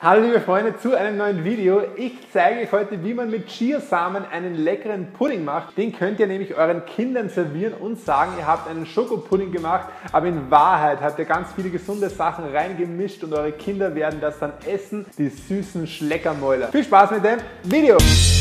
Hallo liebe Freunde zu einem neuen Video. Ich zeige euch heute, wie man mit Chiasamen einen leckeren Pudding macht. Den könnt ihr nämlich euren Kindern servieren und sagen, ihr habt einen Schokopudding gemacht, aber in Wahrheit habt ihr ganz viele gesunde Sachen reingemischt und eure Kinder werden das dann essen, die süßen Schleckermäuler. Viel Spaß mit dem Video!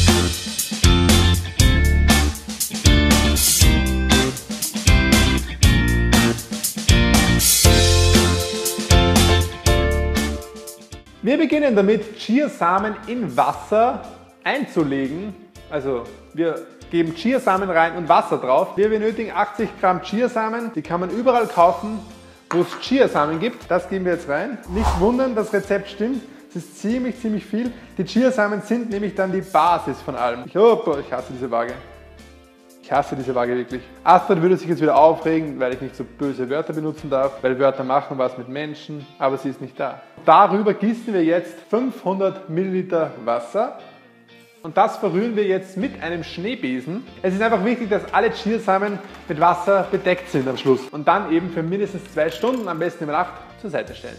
Wir beginnen damit, Chiasamen in Wasser einzulegen. Also wir geben Chiasamen rein und Wasser drauf. Wir benötigen 80 Gramm Chiasamen. Die kann man überall kaufen, wo es Chiasamen gibt. Das geben wir jetzt rein. Nicht wundern, das Rezept stimmt. Es ist ziemlich viel. Die Chiasamen sind nämlich dann die Basis von allem. Ich hasse diese Waage. Ich hasse diese Waage wirklich. Astrid würde sich jetzt wieder aufregen, weil ich nicht so böse Wörter benutzen darf, weil Wörter machen was mit Menschen, aber sie ist nicht da. Darüber gießen wir jetzt 500 Milliliter Wasser und das verrühren wir jetzt mit einem Schneebesen. Es ist einfach wichtig, dass alle Chiasamen mit Wasser bedeckt sind am Schluss und dann eben für mindestens 2 Stunden, am besten über Nacht, zur Seite stellen.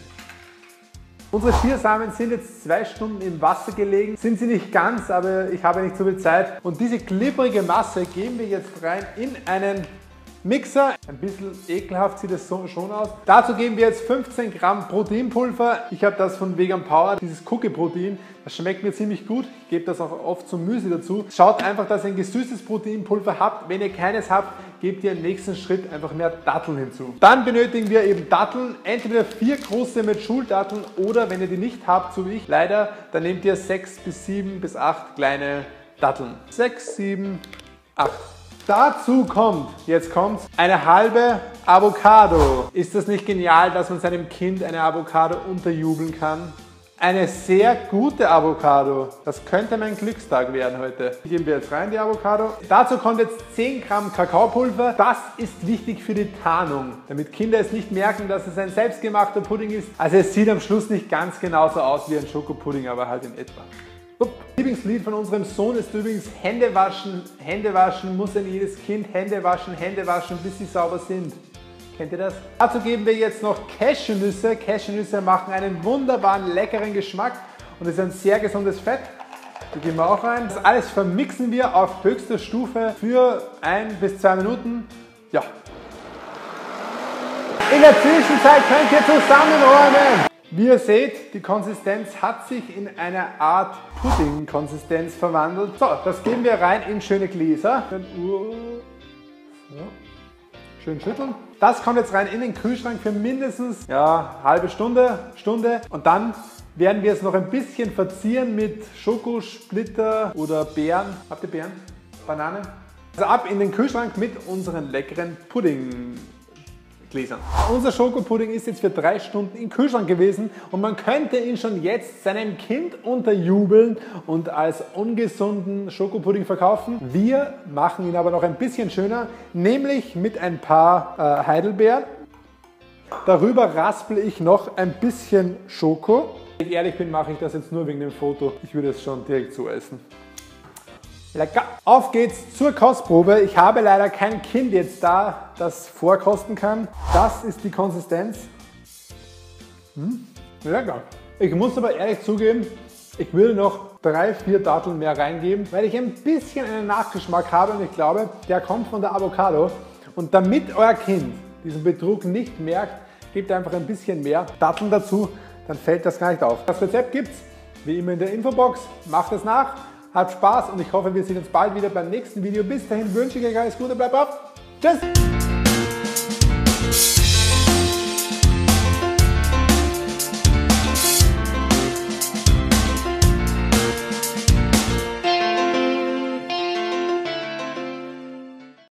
Unsere Chiasamen sind jetzt 2 Stunden im Wasser gelegen. Sind sie nicht ganz, aber ich habe nicht so viel Zeit. Und diese glibberige Masse geben wir jetzt rein in einen Mixer. Ein bisschen ekelhaft sieht es schon aus. Dazu geben wir jetzt 15 Gramm Proteinpulver. Ich habe das von Vegan Power, dieses Cookie-Protein. Das schmeckt mir ziemlich gut. Ich gebe das auch oft zum Müsli dazu. Schaut einfach, dass ihr ein gesüßtes Proteinpulver habt. Wenn ihr keines habt, gebt ihr im nächsten Schritt einfach mehr Datteln hinzu. Dann benötigen wir eben Datteln. Entweder 4 große mit Schuldatteln oder wenn ihr die nicht habt, so wie ich, leider, dann nehmt ihr 6 bis 7 bis 8 kleine Datteln. 6, 7, 8. Dazu kommt, jetzt kommt's, eine halbe Avocado. Ist das nicht genial, dass man seinem Kind eine Avocado unterjubeln kann? Eine sehr gute Avocado. Das könnte mein Glückstag werden heute. Die geben wir jetzt rein, die Avocado. Dazu kommt jetzt 10 Gramm Kakaopulver. Das ist wichtig für die Tarnung, damit Kinder es nicht merken, dass es ein selbstgemachter Pudding ist. Also es sieht am Schluss nicht ganz genauso aus wie ein Schokopudding, aber halt in etwa. Lieblingslied von unserem Sohn ist übrigens Hände waschen. Hände waschen muss ein jedes Kind. Hände waschen, bis sie sauber sind. Kennt ihr das? Dazu geben wir jetzt noch Cashewnüsse. Cashewnüsse machen einen wunderbaren, leckeren Geschmack und es ist ein sehr gesundes Fett. Die geben wir auch rein. Das alles vermixen wir auf höchster Stufe für 1 bis 2 Minuten. Ja. In der Zwischenzeit könnt ihr zusammenräumen. Wie ihr seht, die Konsistenz hat sich in eine Art Pudding-Konsistenz verwandelt. So, das geben wir rein in schöne Gläser. So. Schön schütteln. Das kommt jetzt rein in den Kühlschrank für mindestens halbe Stunde. Und dann werden wir es noch ein bisschen verzieren mit Schokosplitter oder Beeren. Habt ihr Beeren? Banane? Also ab in den Kühlschrank mit unseren leckeren Pudding. Gläsern. Unser Schokopudding ist jetzt für 3 Stunden im Kühlschrank gewesen und man könnte ihn schon jetzt seinem Kind unterjubeln und als ungesunden Schokopudding verkaufen. Wir machen ihn aber noch ein bisschen schöner, nämlich mit ein paar Heidelbeeren. Darüber raspel ich noch ein bisschen Schoko. Wenn ich ehrlich bin, mache ich das jetzt nur wegen dem Foto. Ich würde es schon direkt so essen. Lecker! Auf geht's zur Kostprobe. Ich habe leider kein Kind jetzt da, das vorkosten kann. Das ist die Konsistenz. Lecker! Ich muss aber ehrlich zugeben, ich würde noch 3, 4 Datteln mehr reingeben, weil ich ein bisschen einen Nachgeschmack habe und ich glaube, der kommt von der Avocado. Und damit euer Kind diesen Betrug nicht merkt, gebt einfach ein bisschen mehr Datteln dazu, dann fällt das gar nicht auf. Das Rezept gibt's wie immer in der Infobox. Macht es nach! Habt Spaß und ich hoffe, wir sehen uns bald wieder beim nächsten Video. Bis dahin wünsche ich euch alles Gute, bleibt auf. Tschüss!